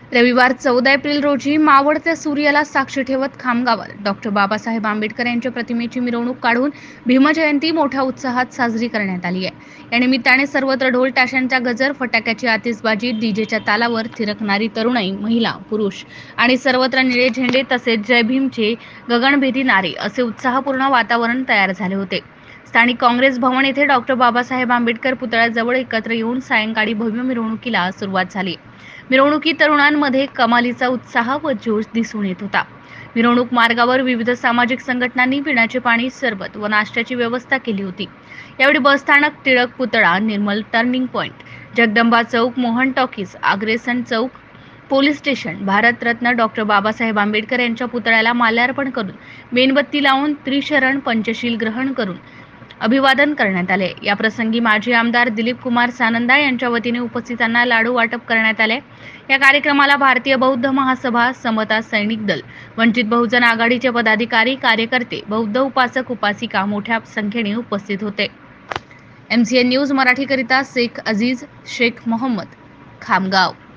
रविवार 14 एप्रिल रोजी मावळत्या सूर्याला साक्षी ठेवत खामगावात डॉक्टर बाबासाहेब आंबेडकर यांच्या प्रतिमेची मिरवणूक काढून भीमजयंती मोठ्या उत्साहात साजरी करण्यात आली आहे। या निमित्ताने सर्वत्र ढोल ताशांचा गजर, फटाक्याची आतिषबाजी, डीजेच्या तालावर थिरकणारी तरुणाई, महिला, पुरुष आणि सर्वत्र निळे झेंडे तसेच जय भीमचे गगनभेदी नारे असे उत्साहपूर्ण वातावरण तयार झाले होते। स्थानिक काँग्रेस भवन येथे डॉक्टर बाबासाहेब आंबेडकर पुतळ्याजवळ एकत्र येऊन सायंकाळी भव्य मिरवणुकीला सुरुवात झाली। मिरवणुकीत तरुणांमध्ये कमालीचा उत्साह व जोश दिसून येत होता। मिरवणूक मार्गावर विविध सामाजिक संघटनांनी पिण्याचे पाणी, सरबत व नाश्त्याची व्यवस्था केली होती। यावेळी बसस्थानक, टिळक पुतळा, निर्मल टर्निंग पॉइंट, जगदंबा चौक, मोहन टॉकीज, अग्रेसन चौक, police station, Bharat Ratna doctor Babasaheb Ambedkar यांच्या पुतळ्याला माल्यार्पण करून, मेणबत्ती लावून, त्रिशरण पंचशील ग्रहण करून अभिवादन करण्यात आले। या प्रसंगी माजी आमदार दिलीप कुमार सानंदा यांच्या वतीने उपस्थितांना लाडू वाटप करण्यात आले। या कार्यक्रमाला भारतीय बौद्ध महासभा, समता सैनिक दल, वंचित बहुजन आघाडीचे पदाधिकारी, कार्यकर्ते, बौद्ध उपासक उपासिका मोठ्या संख्येने उपस्थित होते। MCN न्यूज मराठीकरिता शेख अजीज शेख मोहम्मद, खामगाव।